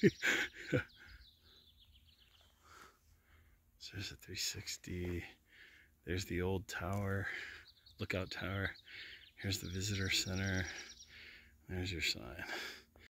So there's a 360. There's the old tower, lookout tower. Here's the visitor center. There's your sign.